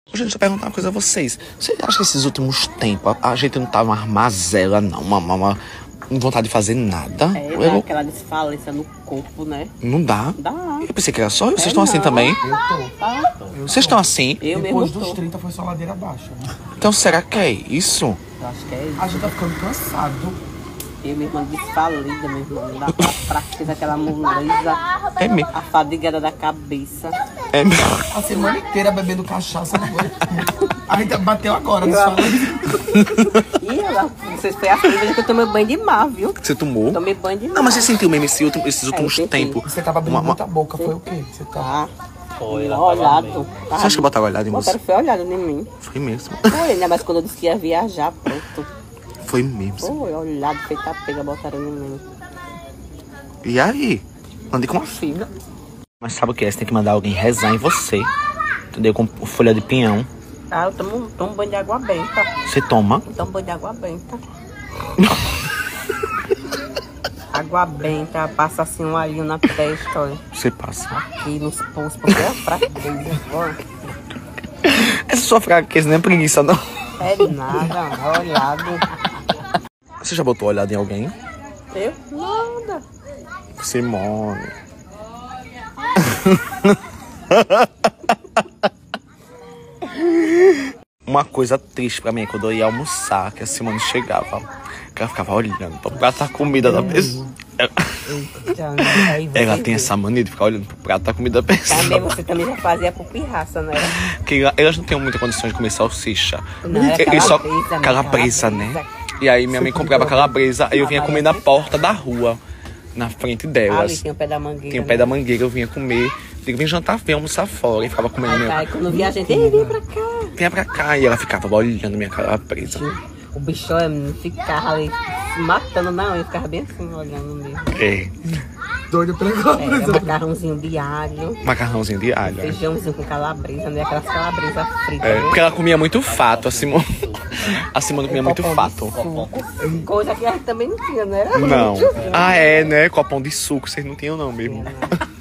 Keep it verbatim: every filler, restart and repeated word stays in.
Gente, deixa eu perguntar uma coisa a vocês. Vocês acham que esses últimos tempos a gente não tá uma armazela, não? Uma, uma, uma não vontade de fazer nada? É, eu... aquela desfalência no corpo, né? Não dá? Dá. Eu pensei que era só eu. Vocês É, estão assim não. também? Eu tô. Tá. Vocês estão assim? Eu Depois mesmo dos tô. trinta foi só ladeira abaixo, né? Então será que é isso? Eu acho que é isso. A gente tá ficando cansado. Eu, minha irmã, desfalida, meu irmão. Dá pra fraqueza, aquela moleza. É mesmo. A fadigada da cabeça. É mesmo. A semana inteira bebendo cachaça. A gente bateu agora, Eu- desfalando. E ela, vocês foi a primeira vez que eu tomei banho de mar, viu? Você tomou? Tomei banho de mar. Não, mas você sentiu mesmo esse último- esses últimos senti. tempos? Você tava abrindo Uma- uma- muita boca, foi o quê? Você tá... Tá. Foi, ela Olhado. Você acha que botaram olhado em você? Botaram foi olhado em mim. Foi mesmo. Foi, né? Mas quando eu disse que ia viajar, pronto. Foi mesmo. Foi olhado, feita pega, botaram em mim. E aí? Andei com uma filha. Mas sabe o que é? Você tem que mandar alguém rezar em você. Entendeu? Com folha de pinhão. Ah, eu tomo, tomo banho de água benta. Você toma. Eu tomo banho de água benta. Água benta, passa assim um alhinho na testa, olha. Você passa. Aqui nos pulsos, porque é fraqueza. Olha. Essa sua fraqueza não é preguiça, não. É nada, olhado. Você já botou olhado em alguém? Eu? Nada. Simone. Uma coisa triste pra mim é quando eu ia almoçar, que a Simone chegava, que ela ficava olhando pro prato da comida da pessoa. Então, aí você Ela tem vê. essa mania de ficar olhando pro prato da comida da Também pessoa. você também já fazia por pirraça, né? Porque elas não têm muitas condições de comer salsicha. Não, era Eles só calabresa, né? calabresa, né? E aí minha mãe comprava calabresa, aí eu vinha comer na porta da rua, na frente Ali delas. tem o pé da mangueira. Tinha o pé da mangueira, eu vinha comer. Digo, vem jantar, vem almoçar fora. E ficava comendo Aí, meu. aí quando via a gente, ei, vem pra cá. Venha pra cá. E ela ficava olhando minha calabresa. O bicho é, não ficava ali se matando, não. Eu ficava bem assim, olhando mesmo. É, Doido pela Era calabresa. macarrãozinho de alho, macarrãozinho de alho. é. feijãozinho com calabresa, né? Aquelas calabresas fritas. É, né? porque ela comia muito fato, a Simone. A Simone comia muito Copão de fato. suco, coisa que a gente também não tinha, né? Não. Ah, é, né? Copão de suco, vocês não tinham não mesmo. Tinha, né?